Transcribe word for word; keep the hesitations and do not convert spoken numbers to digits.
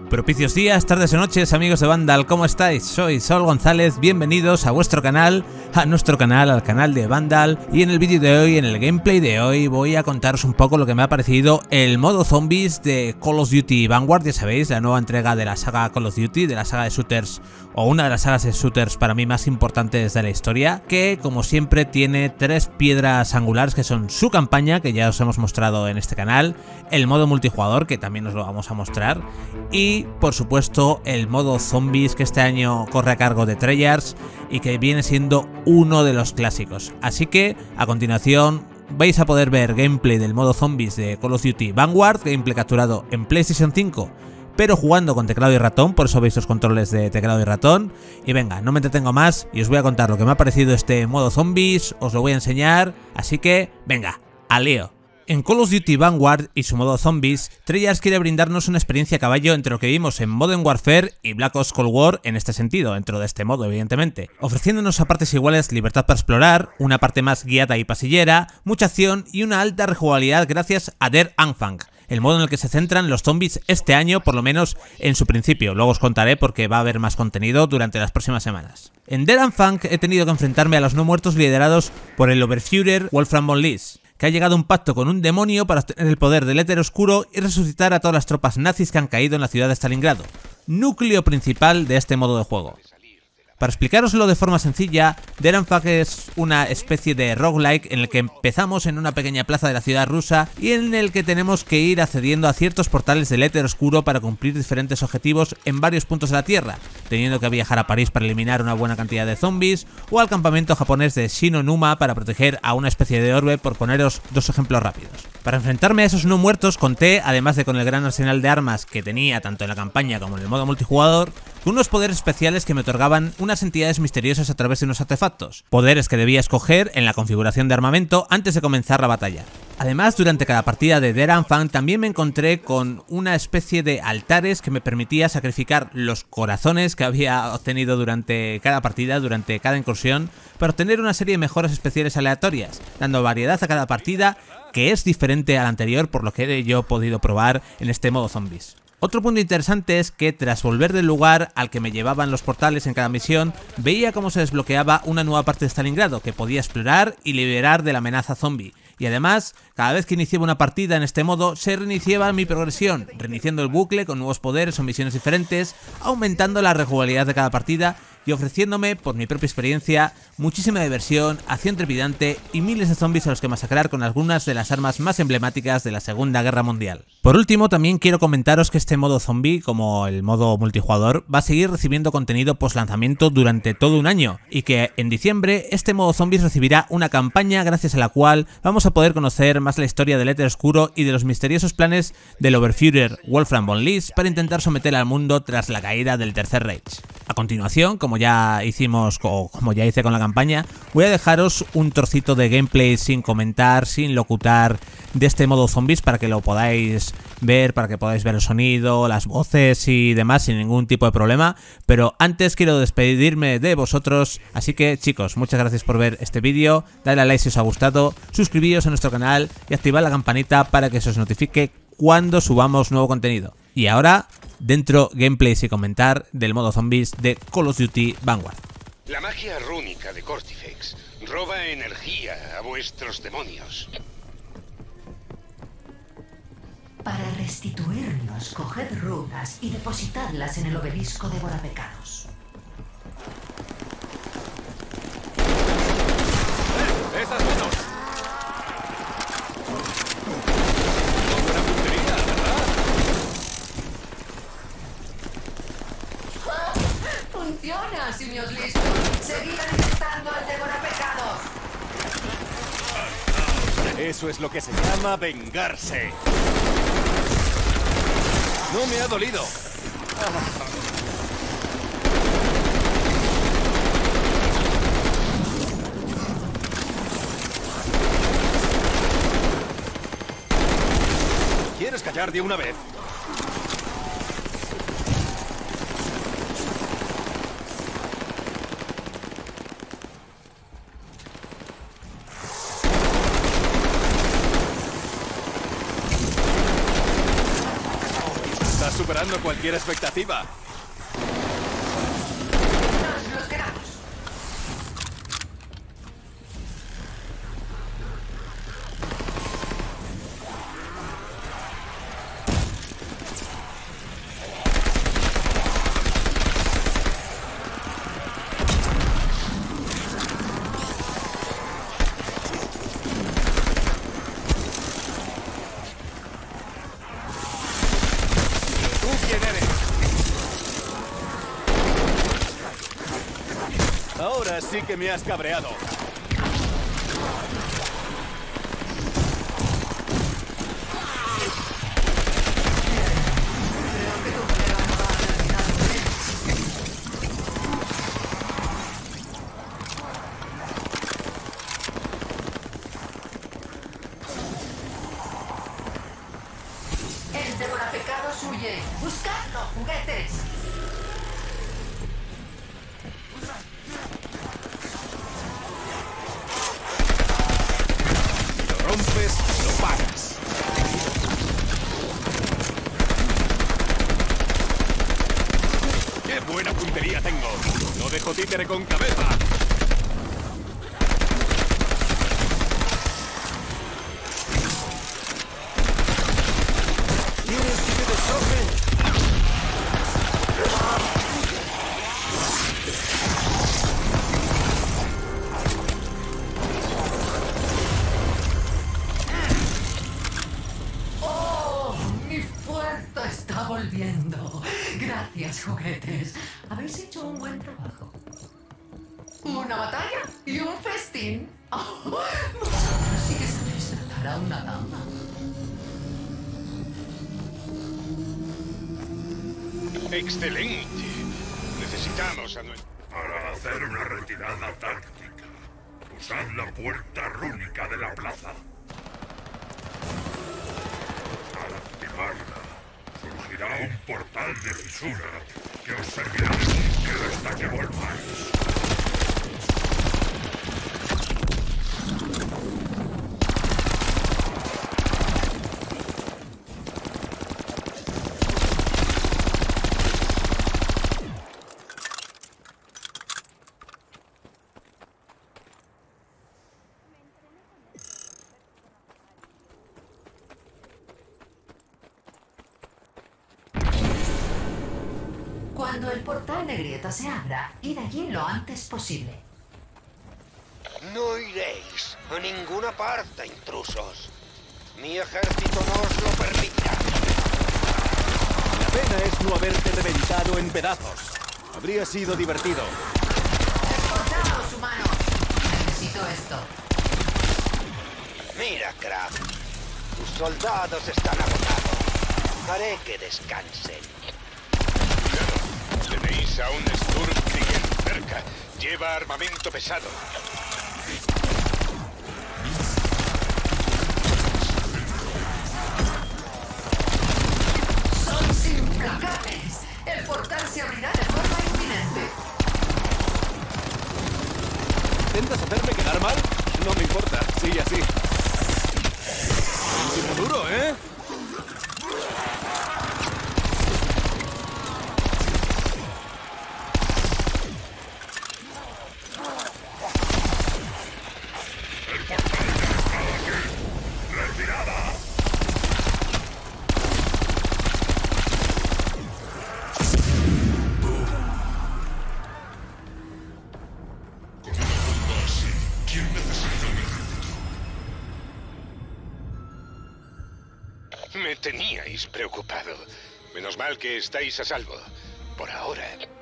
Propicios días, tardes o noches, amigos de Vandal, ¿cómo estáis? Soy Saúl González, bienvenidos a vuestro canal, a nuestro canal, al canal de Vandal. Y en el vídeo de hoy, en el gameplay de hoy, voy a contaros un poco lo que me ha parecido el modo zombies de Call of Duty Vanguard. Ya sabéis, la nueva entrega de la saga Call of Duty, de la saga de shooters, o una de las sagas de shooters para mí más importantes de la historia, que como siempre tiene tres piedras angulares que son su campaña, que ya os hemos mostrado en este canal, el modo multijugador, que también os lo vamos a mostrar, y por supuesto el modo zombies, que este año corre a cargo de Treyarch y que viene siendo uno de los clásicos. Así que a continuación vais a poder ver gameplay del modo zombies de Call of Duty Vanguard, gameplay capturado en PlayStation cinco, pero jugando con teclado y ratón, por eso veis los controles de teclado y ratón. Y venga, no me entretengo más y os voy a contar lo que me ha parecido este modo zombies, os lo voy a enseñar, así que venga, al lío. En Call of Duty Vanguard y su modo zombies, Treyarch quiere brindarnos una experiencia a caballo entre lo que vimos en Modern Warfare y Black Ops Cold War en este sentido, dentro de este modo evidentemente, ofreciéndonos a partes iguales libertad para explorar, una parte más guiada y pasillera, mucha acción y una alta rejugabilidad gracias a Der Anfang, el modo en el que se centran los zombies este año, por lo menos en su principio. Luego os contaré porque va a haber más contenido durante las próximas semanas. En Der Anfang he tenido que enfrentarme a los no muertos liderados por el Oberführer Wolfram von Lys, que ha llegado a un pacto con un demonio para obtener el poder del éter oscuro y resucitar a todas las tropas nazis que han caído en la ciudad de Stalingrado, núcleo principal de este modo de juego. Para explicaroslo de forma sencilla, Der Anfang es una especie de roguelike en el que empezamos en una pequeña plaza de la ciudad rusa y en el que tenemos que ir accediendo a ciertos portales del éter oscuro para cumplir diferentes objetivos en varios puntos de la Tierra, teniendo que viajar a París para eliminar una buena cantidad de zombies o al campamento japonés de Shinonuma para proteger a una especie de orbe, por poneros dos ejemplos rápidos. Para enfrentarme a esos no muertos conté, además de con el gran arsenal de armas que tenía tanto en la campaña como en el modo multijugador, con unos poderes especiales que me otorgaban unas entidades misteriosas a través de unos artefactos, poderes que debía escoger en la configuración de armamento antes de comenzar la batalla. Además, durante cada partida de Der Anfang también me encontré con una especie de altares que me permitía sacrificar los corazones que había obtenido durante cada partida, durante cada incursión, para obtener una serie de mejoras especiales aleatorias, dando variedad a cada partida que es diferente a la anterior, por lo que yo he podido probar en este modo zombies. Otro punto interesante es que tras volver del lugar al que me llevaban los portales en cada misión, veía cómo se desbloqueaba una nueva parte de Stalingrado que podía explorar y liberar de la amenaza zombie. Y además, cada vez que iniciaba una partida en este modo, se reiniciaba mi progresión, reiniciando el bucle con nuevos poderes o misiones diferentes, aumentando la rejugabilidad de cada partida y ofreciéndome, por mi propia experiencia, muchísima diversión, acción trepidante y miles de zombies a los que masacrar con algunas de las armas más emblemáticas de la Segunda Guerra Mundial. Por último, también quiero comentaros que este modo zombie, como el modo multijugador, va a seguir recibiendo contenido post lanzamiento durante todo un año, y que en diciembre este modo zombies recibirá una campaña gracias a la cual vamos a poder conocer más la historia del éter oscuro y de los misteriosos planes del Oberführer Wolfram von Lys para intentar someter al mundo tras la caída del Tercer Reich. A continuación, como ya hicimos o como ya hice con la campaña, voy a dejaros un trocito de gameplay sin comentar, sin locutar, de este modo zombies para que lo podáis ver, para que podáis ver el sonido, las voces y demás sin ningún tipo de problema. Pero antes quiero despedirme de vosotros, así que chicos, muchas gracias por ver este vídeo, dadle a like si os ha gustado, suscribíos a nuestro canal y activad la campanita para que se os notifique cuando subamos nuevo contenido. Y ahora, dentro gameplays y comentar del modo zombies de Call of Duty Vanguard. La magia rúnica de Cortifex roba energía a vuestros demonios. Para restituirnos, coged runas y depositadlas en el obelisco de Borapecados. ¡Eh! ¡Esas manos! Buena puntería, ¿verdad? ¡Funciona, simios listos! ¡Seguid alimentando al de Borapecados! Eso es lo que se llama vengarse. No me ha dolido. ¿Quieres callar de una vez? superando cualquier expectativa. Nos los quedamos. ¿Tú quién eres? Ahora sí que me has cabreado. El devorapecados huye. ¡Buscadlo, juguetes! Lo rompes, lo pagas. ¡Qué buena puntería tengo! No dejo títere con cabeza. ¿Quieres que te destroce? ¡Oh! ¡Mi puerto está volviendo! Gracias, juguetes. Habéis hecho un buen trabajo. ¿Una batalla? ¿Y un festín? Oh, vosotros sí que sabéis tratar a una dama. ¡Excelente! Necesitamos a nuestro... Para hacer una retirada táctica, usad la puerta rúnica de la plaza. Al activarla, surgirá un portal de fisura que os servirá de sitio hasta que volváis. Cuando el portal de grieta se abra, id allí lo antes posible. No iréis a ninguna parte, intrusos. Mi ejército no os lo permitirá. La pena es no haberte reventado en pedazos. Habría sido divertido. ¡Esforzaos, humanos! Necesito esto. Mira, Kraft. Tus soldados están agotados. Haré que descansen. Cuidado. Tenéis a un Sturmträger cerca. Lleva armamento pesado. ¡Sois implacables! El portal se abrirá de forma inminente. ¿Intentas hacerme quedar mal? No me importa, sigue así. Último duro, ¿eh? ¡El portal ya está aquí! ¡Retirada! Con una bomba así, ¿quién necesita un ejército? Me teníais preocupado. Menos mal que estáis a salvo. Por ahora.